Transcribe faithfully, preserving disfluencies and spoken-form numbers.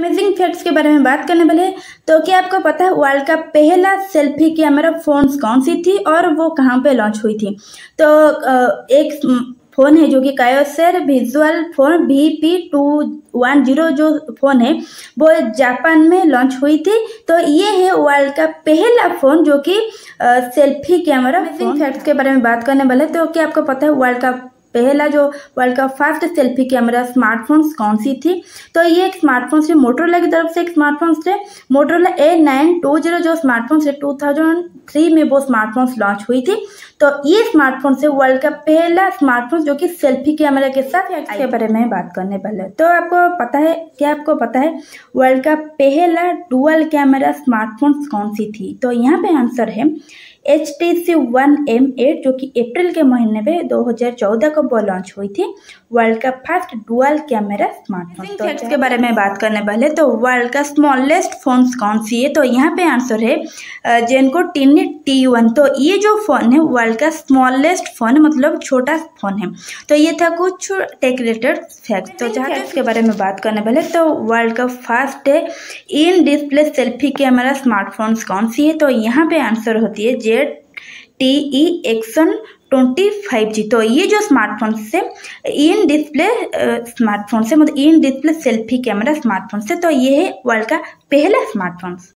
Amazing facts के बारे में बात करने वाले हैं। तो क्या आपको पता है वर्ल्ड का पहला सेल्फी कैमरा फोन्स कौन सी थी और वो कहाँ पे लॉन्च हुई थी? तो एक फ़ोन है जो कि Kyocera visual phone V P two one zero जो फ़ोन है वो जापान में लॉन्च हुई थी। तो ये है वर्ल्ड का पहला फ़ोन जो कि सेल्फी कैमरा। अमेजिंग फैक्ट्स के बारे में बात करने वाले। तो क्या आपको पता है वर्ल्ड का पहला जो वर्ल्ड का फर्स्ट सेल्फी कैमरा स्मार्टफोन्स कौन सी थी? तो ये एक स्मार्टफोन से मोटोरोला की तरफ से एक स्मार्टफोन से Motorola A nine two zero जो स्मार्टफोन से टू थाउजेंड थ्री में वो स्मार्टफोन्स लॉन्च हुई थी। तो ये स्मार्टफोन से वर्ल्ड का पहला स्मार्टफोन जो कि सेल्फी कैमरा के साथ के बारे में बात करने वाले। तो आपको पता है क्या आपको पता है वर्ल्ड का पहला डुअल कैमरा स्मार्टफोन कौन सी थी? तो यहाँ पे आंसर है H T C one M eight जो कि अप्रैल के महीने में दो हज़ार चौदह को वो लॉन्च हुई थी। वर्ल्ड का फर्स्ट डुअल कैमरा स्मार्टफोन। तो फैक्ट्स के बारे में बात करने वाले। तो वर्ल्ड का स्मॉलेस्ट फोन कौन सी है? तो यहाँ पे आंसर है जेनको टिनी टी वन। तो ये जो फोन है वर्ल्ड का स्मॉलेस्ट फोन मतलब छोटा फोन है। तो ये था कुछ टेक रिलेटेड फैक्ट। तो जहाँ इसके बारे में बात करने वाले तो वर्ल्ड का फर्स्ट है in display selfie camera smartphones कौन सी है? तो यहाँ पे आंसर होती है Z T E Axon twenty five G. तो ये जो स्मार्टफोन से इन डिस्प्ले स्मार्टफोन से मतलब in display selfie camera smartphone से तो ये है वर्ल्ड का पहला स्मार्टफोन।